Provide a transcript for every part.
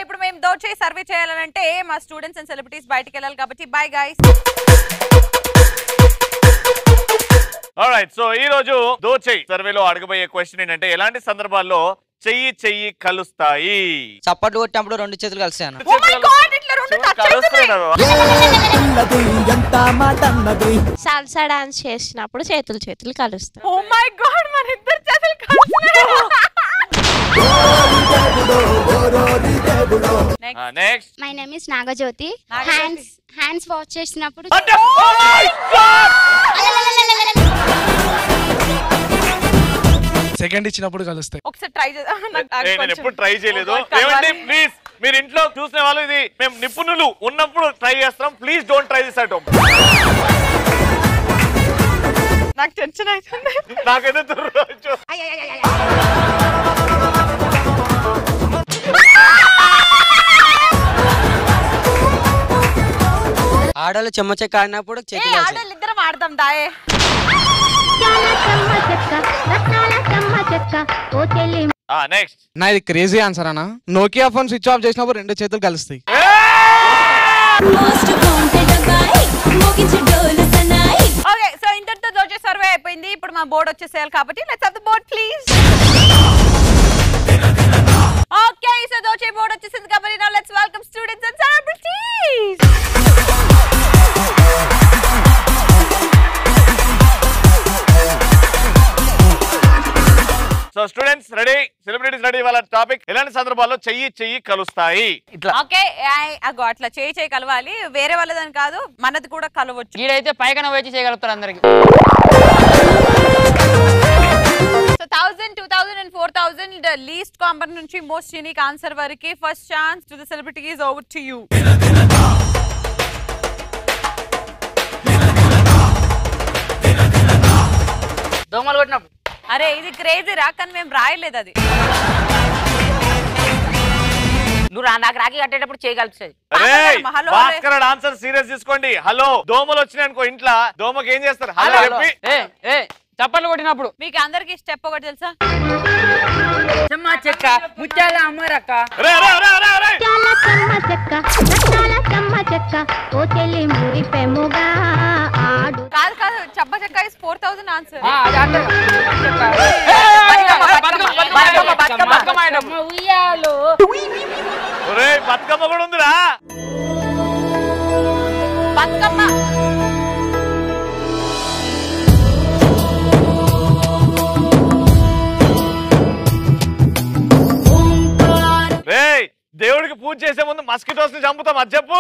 ఇప్పుడు మేము దోచే సర్వే చేయాలంటే మా స్టూడెంట్స్ అండ్ సెలబ్రిటీస్ బయటికి వెళ్ళాలి కాబట్టి బై గైస్. ఆల్రైట్, సో ఈ రోజు దోచే సర్వేలో అడగబోయే క్వశ్చన్ ఏంటంటే ఎలాంటి సందర్భాల్లో చెయ్యి చెయ్యి కలుస్తాయి? చప్పట్లు కొట్టినప్పుడు రెండు చేతులు కలిసాయి అన్న. ఓ మై గాడ్, ఇట్లా రెండు సాల్సా డాన్స్ చేసినప్పుడు చేతులు చేతులు కలుస్తాయి. ఓ మై గాడ్, మన ఇద్దరు చేతులు కలుస్తున్నాయి. Next. My name is Nagajyothi. Hands wash చేసినప్పుడు సెకండ్ ఇచ్చినప్పుడు కలుస్తాయి. ఒకసారి ట్రై చేద్దాం. నేను ఎప్పుడు ట్రై చేయలేదు. ఏమండి ప్లీజ్, మీరు ఇంట్లో చూసిన వాళ్ళు ఇది మేము నిపుణులు ఉన్నప్పుడు ట్రై చేస్తాం. Please don't try this at home. నాకు టెన్షన్ అవుతుంది. నాకైతే ఆడలు చెమ్మ చెక్క ఆడినప్పుడు చేతులు ఆడోళ్ళు ఇద్దరం ఆడదాం దాయే. నెక్స్ట్. నా ఇది క్రేజీ ఆన్సర్ అన్న. నోకియా ఫోన్ స్విచ్ ఆఫ్ చేసినప్పుడు రెండు చేతులు కలుస్తాయి. ఓకే, సో ఇంతటితో దోచే సర్వే అయిపోయింది. ఇప్పుడు మా బోర్డు వచ్చేసేయాలి కాబట్టి let's have the board please. Okay, so దోచే బోర్డు వచ్చేసింది కాబట్టి now let's welcome students and celebrities. So students ready, celebrities ready. వాళ్ళ టాపిక్ ఎలాంటి సందర్భాల్లో చెయ్యి చెయ్యి కలుస్తాయి? ఓకే, అగో అట్లా చేయి కలవాలి. వేరే వాళ్ళదని కాదు, మనది కూడా కలవచ్చు. వీడైతే పైకన వచ్చి చేయగలుగుతారు అందరికి. సో 1000, 2000 and 4000 లీస్ట్ కామన్ నుంచి మోస్ట్ యూనిక్ ఆన్సర్ వరకు first chance to the celebrities. Over to you. దోమలు కొట్టినప్పుడు. అరే ఇది క్రేజీ రా, కానీ మేము రాయలేదు అది. నువ్వు నాకు రాఖీ కట్టేటప్పుడు చేయగలుగుతుంది. భాస్కర్ ఆన్సర్ సీరియస్ తీసుకోండి. హలో, దోమలు వచ్చినాయి అనుకో ఇంట్లో, దోమకి ఏం చేస్తారు? హలో చెప్పి చప్పట్లు కొట్టినప్పుడు. మీకు అందరికి స్టెప్ ఒకటి తెలుసా? చెక్క ముత్యాల అమ్మరక్క. కాదు కాదు, చప్ప చెక్క ఇస్ 4000 ఆన్సర్. బతుకమ్మ కూడా ఉందిరా. బతుకమ్మ దేవుడికి పూజ చేసే ముందు మస్కిటోస్ ని చంపుతాం, అది చెప్పు.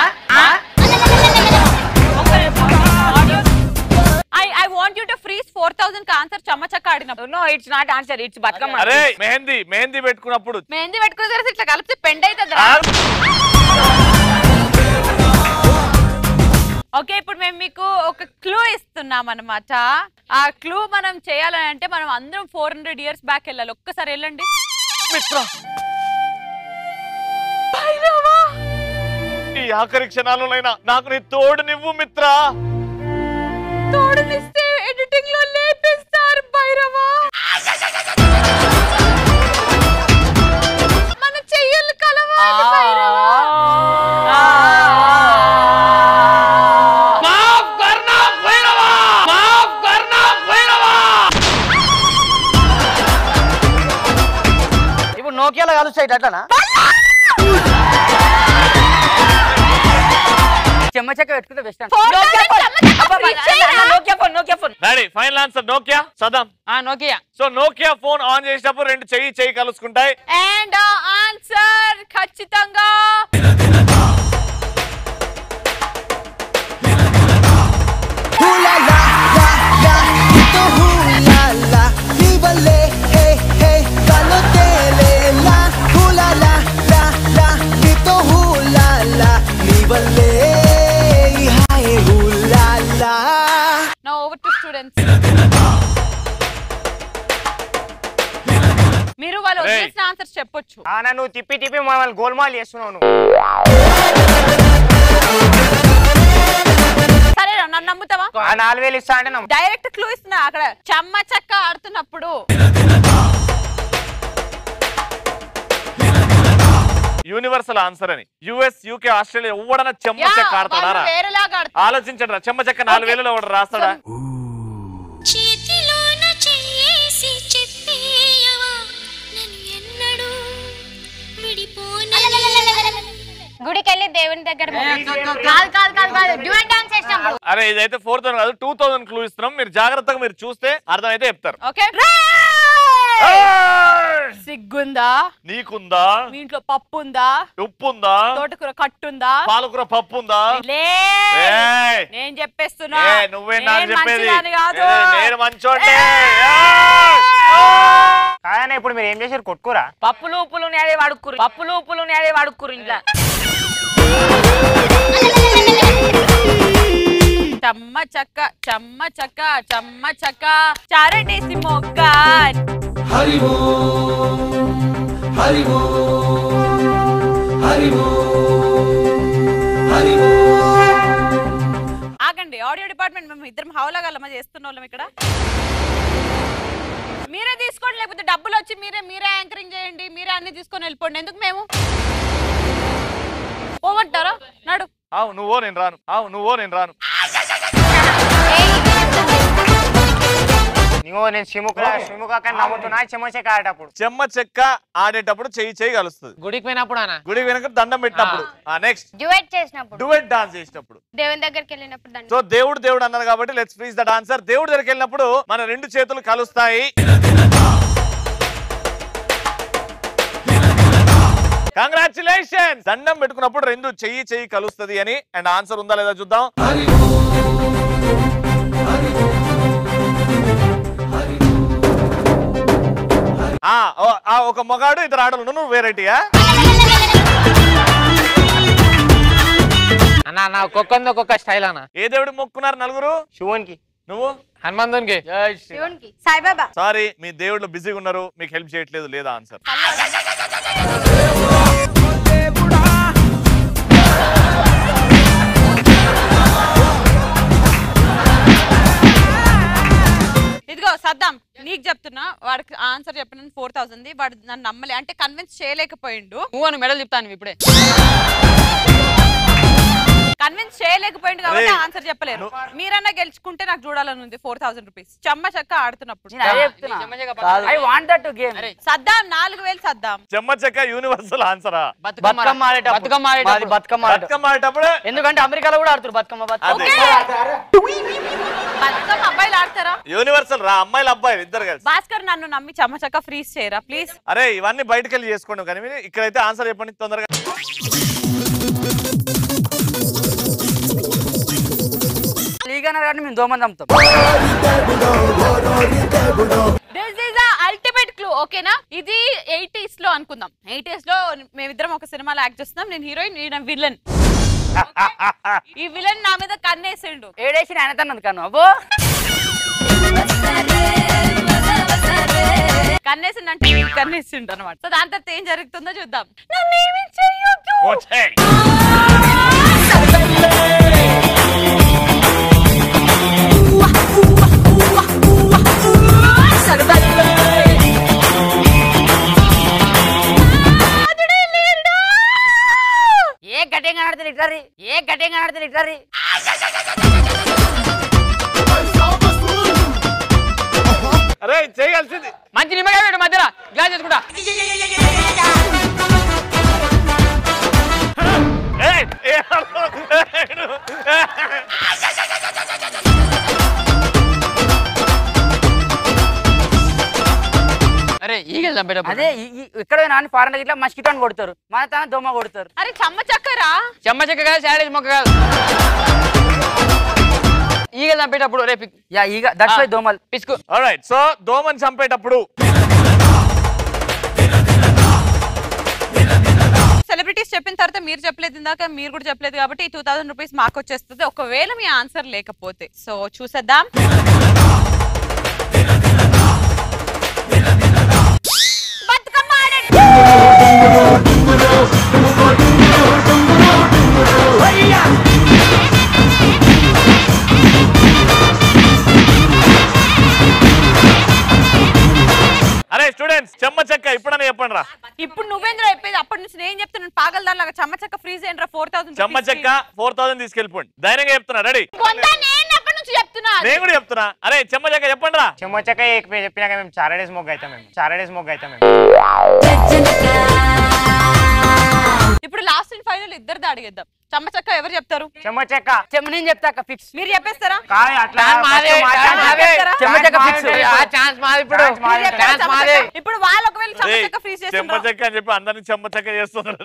I want you to freeze 4000 కి ఆన్సర్ చమ్మచక్క ఆడినప్పుడు. No, it's not answer, it's Bathukamma. అరే మెహందీ పెట్టుకున్నప్పుడు. మెహందీ పెట్టుకున్న తర్వాత ఇట్లా కలిపితే పెండ్ అవుతుంది. ఓకే, ఇప్పుడు మేము మీకు ఒక క్లూ ఇస్తున్నాం అన్నమాట. ఆ క్లూ మనం చేయాలని అంటే మనం అందరం 400 years బ్యాక్ వెళ్ళాలి. ఒక్కసారి వెళ్ళండి. ఈ ఆఖరి క్షణాలైనా నాకు నీ తోడు నివ్వు మిత్రా. తోడునిస్తే ఎడిటింగ్ లో లేపిస్తారు భైరవా. మన చెయ్యలు కలవాలి భైరవా. ఇప్పుడు నోకియాలో కలుస్తాయి అట్లనా? చెమ్మ చెక్క పెట్టుకుంటే బెస్ట్. Final answer Nokia. సదాం Nokia. So Nokia phone on చేసినప్పుడు రెండు చెయ్యి కలుసుకుంటాయి. అండ్ ఆన్సర్ ఖచ్చితంగా Now over to students. మీరు వాళ్ళు వదిలేసిన ఆన్సర్స్ చెప్పొచ్చు. నువ్వు తిప్పి తిప్పి మమ్మల్ని గోల్మాల్ చేస్తున్నావు. సరే నన్ను నమ్ముతావా? 4000 ఇస్తా అంటే డైరెక్ట్ క్లూ ఇస్తున్నా. అక్కడ చమ్మ చెక్క ఆడుతున్నప్పుడు యూనివర్సల్ ఆన్సర్ అని. యుఎస్, యూకే, ఆస్ట్రేలియా ఎవడన్నా చెమ్మ చెక్క ఆడతాడారా? ఆలోచించండి. చెమ్మ చెక్క 4 వేలలో ఎవడు రాస్తాడా? గుడికి వెళ్ళి దేవుని దగ్గర అరే ఇదైతే 4000 కాదు 2000 క్లూ ఇస్తున్నాం. మీరు జాగ్రత్తగా మీరు చూస్తే అర్థమైతే చెప్తారు. సిగ్గుందా నీకుందా? మీ ఇంట్లో పప్పు ఉందా? ఉప్పు ఉందా? తోటకూర కట్టుందా? పాలకూర పప్పు ఉందా? నేను చెప్పేస్తున్నా. నువ్వే నాకు చెప్పేది. నేను మంచోడ్నే. కాదన్నా ఇప్పుడు మీరు ఏం చేశారు? కొట్టుకురా? పప్పులు ఉప్పులు నేడే వాడుకురు ఇంట్లో. చమ్మ చక్క చమ్మ చక్క చమ్మ చక్క చారటేసి మొక్క. ఆగండి, ఆడియో డిపార్ట్మెంట్ మేము ఇద్దరం హౌలాగల్లమా చేస్తున్న వాళ్ళం ఇక్కడ. మీరే తీసుకోండి, లేకపోతే డబ్బులు వచ్చి మీరే యాంకరింగ్ చేయండి, మీరే అన్ని తీసుకొని వెళ్ళిపోండి. ఎందుకు మేము పోమంటారా? నాడు నువ్వో నేను రాను. నేను నమ్ముతున్నా. చెమ్మ చెక్క ఆడేటప్పుడు చెయ్యి కలుస్తుంది. గుడికి పోయినప్పుడు గుడికి వెనక దండం పెట్టినప్పుడు. నెక్స్ట్ డ్యూయట్ చేసినప్పుడు, డ్యూయట్ డాన్స్ చేసినప్పుడు, దేవుని దగ్గరికి వెళ్ళినప్పుడు. సో దేవుడు అన్నారు కాబట్టి లెట్స్ ఫ్రీజ్ దట్ ఆన్సర్. దేవుడి దగ్గరికి వెళ్ళినప్పుడు మన 2 చేతులు కలుస్తాయి. కంగ్రాచులేషన్. దండం పెట్టుకున్నప్పుడు 2 చెయ్యి కలుస్తుంది అని. అండ్ ఆన్సర్ ఉందా లేదా చూద్దాం. ఒక మగాడు 2 ఆడలు. నువ్వు వెరైటీయా? అన్న ఒక్కొక్కరిది ఒక్కొక్క స్టైల్ అన్న. ఏ దేవుడు మొక్కున్నారు నలుగురు? శివునికి. నువ్వు? హనుమంతునికి. సాయిబాబా. సారీ, మీ దేవుళ్ళు బిజీగా ఉన్నారు, మీకు హెల్ప్ చేయట్లేదు. లేదా ఆన్సర్. ఇదిగో సద్దాం, నీకు చెప్తున్నా. వాడికి ఆన్సర్ చెప్పిన 4000. వాడు నన్ను నమ్మలే, అంటే కన్విన్స్ చేయలేకపోయిండు. నువ్వు మెడల్ చెప్తాను ఇప్పుడే. కన్విన్స్ చేయలేకపోయిండు కాబట్టి ఆన్సర్ చెప్పలేరు. మీరన్నా గెలుచుకుంటే నాకు చూడాలని ఉంది 4000 రూపీస్. చెమ్మ చెక్క ఆడుతున్నప్పుడు. సద్దాం 4000 సద్దాం. చెమ్మ చెక్క యూనివర్సల్ ఆన్సరా? బతుకమ్మ ఆడేటప్పుడు. ఎందుకంటే అమెరికాలో కూడా ఆడుతారు బతుకమ్మ. బతుకమ్మ అబ్బాయిలు ఆడతారా? యూనివర్సల్ రా, అమ్మాయిలు అబ్బాయిలు ఇద్దరు కలిసి. భాస్కర్ నన్ను నమ్మి చెమ్మ చెక్క ఫ్రీజ్ చేయరా ప్లీజ్. అరే ఇవన్నీ బయటకు వెళ్ళి చేసుకోండి, కానీ ఇక్కడైతే ఆన్సర్ చెప్పండి తొందరగా. మేము దోమని చంపుతాం. This is the ultimate clue. ఓకేనా? ఇది 80s లో అనుకుందాం. 80s లో మేమిద్దరం ఒక సినిమాలో యాక్ట్ చేస్తున్నాం. నేను హీరోయిన్, ఈయన విలన్. ఈ విలన్ నా మీద కన్నేసిండు. ఏడేసి ఆయన తన్నది కన్ను. అబ్బో కన్నేసిండంటే కన్నేసిండు అనమాట. సో దాని తర్వాత ఏం జరుగుతుందో చూద్దాం. నన్నేమి చెయ్యొద్దు. ఏ గట్టిగా ఆడతారు ఇట్లరి. అరే చేయాల్సింది. మంచి నిమ్మకాయ పెట్టు మధ్యలో గ్లాస్ చేసుకుంటా. అరే ఈగలు చంపేటప్పుడు అదే ఇక్కడ నాన్న ఫారెన్ ఇట్లా మస్కిటోని కొడతారు, మన తన దోమ కొడతారు. అరే చెమ్మ చక్కరా? చెమ్మ చెక్క కాదు, శాడేజ్ మొక్క కాదు. ఈగలు చంపేటప్పుడు రేపు ఈగ దట్స్ వై దోమలు పిసుకు. ఆల్రైట్, సో దోమని చంపేటప్పుడు సెలబ్రిటీస్ చెప్పిన తర్వాత మీరు చెప్పలేదు, ఇందాక మీరు కూడా చెప్పలేదు కాబట్టి 2000 రూపీస్ మాకు వచ్చేస్తుంది ఒకవేళ మీ ఆన్సర్ లేకపోతే. సో చూసేద్దాం. అరే స్టూడెంట్స్ చెమ్మ చెక్క ఇప్పుడన్నా చెప్పండి రా. ఇప్పుడు నువ్వేంద్ర చెప్పేది అప్పటి నుంచి నేను చెప్తున్నాను పాగల దానిలాగా చెమ్మ చెక్క ఫ్రీజ్ ఏంట్రా 4000 చెమ్మ చెక్క 4000 తీసుకెళ్ళిపోండి. ధైర్యంగా చెప్తున్నా. రెడీ? నేను అప్పటి నుంచి చెప్తున్నా. నేను కూడా చెప్తున్నా. అరే చెమ్మ చెక్క చెప్పండి రా. చెమ్మొచ్చక చెప్పినాక మేము 4 డేస్ మొగ్గు అవుతాం మేము 4 డేస్ మొగ్గు అవుతాం మేము. ఇప్పుడు లాస్ట్ అండ్ ఫైనల్ ఇద్దరిది అడిగేద్దాం. చెమ్మ చెక్క ఎవరు చెప్తారు? చెమ్మొచ్చక నేను చెప్తా ఫిక్స్. మీరు చెప్పేస్తారా? కాదు అట్లా ఇప్పుడు వాళ్ళు ఒకవేళ చెమ్మ చెక్క ఫ్రీజ్ చెమ్మ చేస్తారు చెక్క అని చెప్పి అందరినీ చెమ్మ చెక్క చేస్తున్నారు.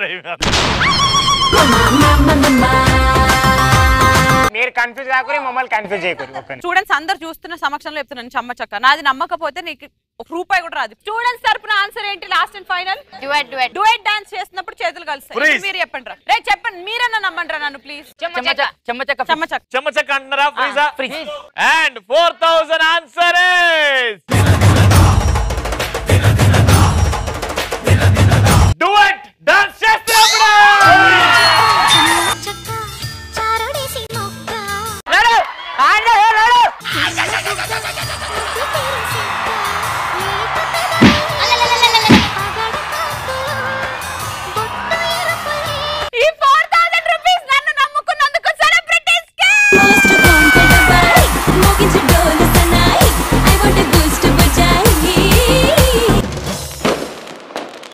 మీరు కన్ఫ్యూజ్ కాకూరి మమ్మల్ని కన్ఫ్యూజ్ చేయకూరి. స్టూడెంట్స్ అందరు చూస్తున్న సమక్షంలో చెప్తున్నాను చెమ్మ చెక్క. నాది నమ్మకపోతే నీకు ₹1 కూడా రాదు. స్టూడెంట్స్ తరపున ఆన్సర్ ఏంటి? Last and final duet dance చేస్తున్నప్పుడు చేతులు కలుస్తాయి. మీరు చెప్పండి రా. రే చెప్పండి, మీరన్నా నమ్మండి రా నన్ను ప్లీజ్. చెమ్మ చెక్క చెమ్మ చెక్క అంటున్నారా? ఫ్రీజా? And 4000 answer